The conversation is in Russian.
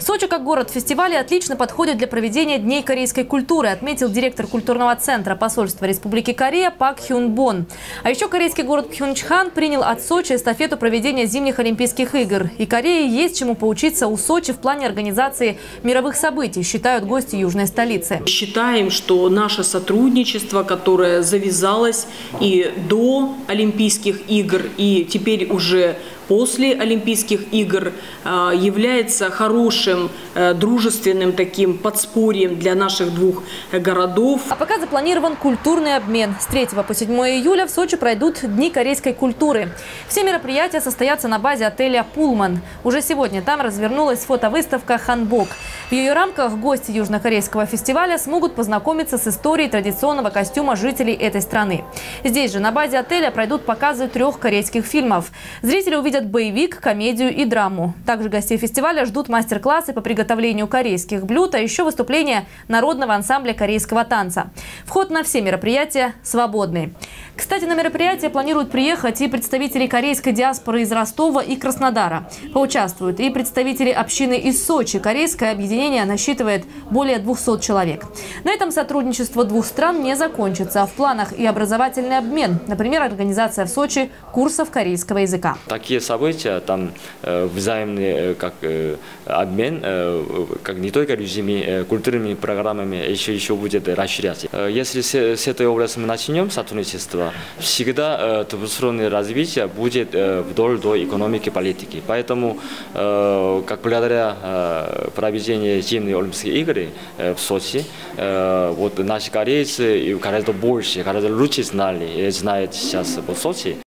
Сочи как город фестиваля отлично подходит для проведения Дней корейской культуры, отметил директор культурного центра посольства Республики Корея Пак Хюн Бон. А еще корейский город Пхенчхан принял от Сочи эстафету проведения зимних Олимпийских игр. И Корее есть чему поучиться у Сочи в плане организации мировых событий, считают гости южной столицы. Считаем, что наше сотрудничество, которое завязалось и до Олимпийских игр, и теперь уже после Олимпийских игр, является хорошим, дружественным таким подспорьем для наших двух городов. А пока запланирован культурный обмен. С 3 по 7 июля в Сочи пройдут Дни корейской культуры. Все мероприятия состоятся на базе отеля «Пулман». Уже сегодня там развернулась фотовыставка «Ханбок». В ее рамках гости южнокорейского фестиваля смогут познакомиться с историей традиционного костюма жителей этой страны. Здесь же на базе отеля пройдут показы 3 корейских фильмов. Зрители увидят боевик, комедию и драму. Также гостей фестиваля ждут мастер-классы по приготовлению корейских блюд, а еще выступление народного ансамбля корейского танца. Вход на все мероприятия свободный. Кстати, на мероприятие планируют приехать и представители корейской диаспоры из Ростова и Краснодара. Поучаствуют и представители общины из Сочи. Корейское объединение насчитывает более 200 человек. На этом сотрудничество двух стран не закончится. В планах и образовательный обмен. Например, организация в Сочи курсов корейского языка. Такие события, там взаимный обмен, как не только людьми, культурными программами, еще будет расширяться. Если с этой области мы начнем сотрудничество, всегда двустороннее развитие будет вдоль до экономики, политики. Поэтому, как благодаря проведению зимних Олимпийских игр в Сочи, вот наши корейцы гораздо больше, гораздо лучше знали и знают сейчас в Сочи.